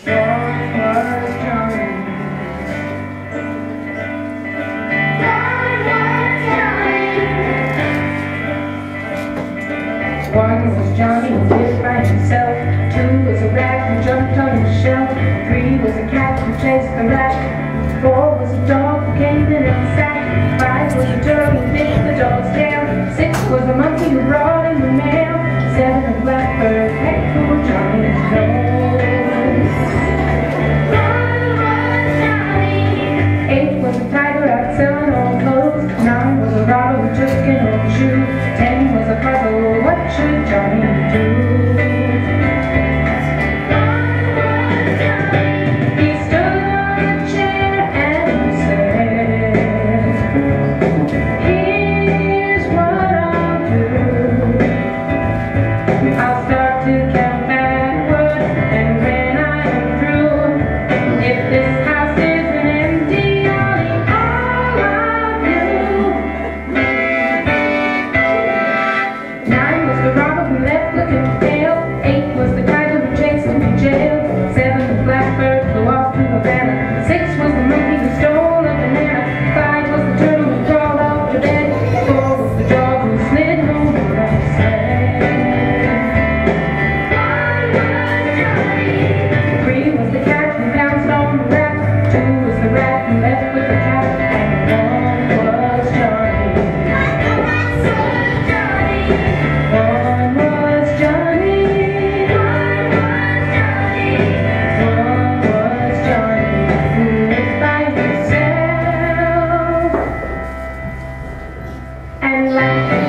One was Johnny who lived by himself. Two was a rat who jumped on the shelf. Three was a cat who chased the rat. Four was a dog who came in a sack. Five was a turtle who bit the dog's tail. Six was a monkey who brought in the mail. Seven a blackbird pecked poor Johnny's nose. Eight was a tiger out selling old clothes. Nine was a robber who took an old shoe. 10 was a puzzle, what should Johnny do? He stood on a chair and said, here's what I'll do. I'll start to count backward, and when I am through, if this house isn't empty, I'll eat all of you. 9 was the robber who left looking pale. 8 was the tiger who chased him to jail. 7 the blackbird flew off to Havana. 6 was the monkey who stole a banana. 5 was the turtle who crawled off the bed. 4 was the dog who slid home upset. 3 was the cat who pounced on the rat. 2 was the rat who left with the cat. And 1 was Johnny. One was Johnny. One was Johnny who lived by himself and laughed.